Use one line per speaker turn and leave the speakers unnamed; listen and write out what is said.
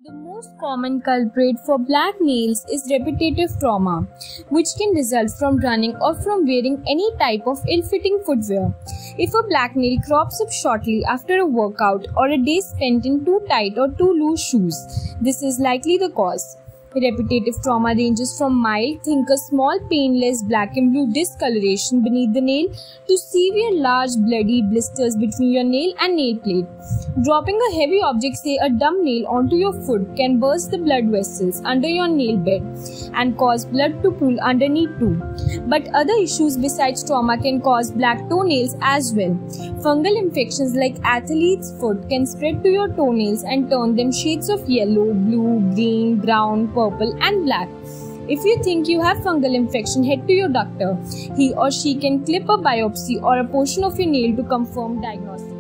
The most common culprit for black nails is repetitive trauma, which can result from running or from wearing any type of ill-fitting footwear. If a black nail crops up shortly after a workout or a day spent in too tight or too loose shoes, this is likely the cause. Repetitive trauma ranges from mild, think a small painless black and blue discoloration beneath the nail, to severe large bloody blisters between your nail and nail plate. Dropping a heavy object, say a dumb nail, onto your foot can burst the blood vessels under your nail bed and cause blood to pool underneath too. But other issues besides trauma can cause black toenails as well. Fungal infections like athlete's foot can spread to your toenails and turn them shades of yellow, blue, green, brown, purple and black. If you think you have fungal infection, head to your doctor. He or she can clip a biopsy or a portion of your nail to confirm diagnosis.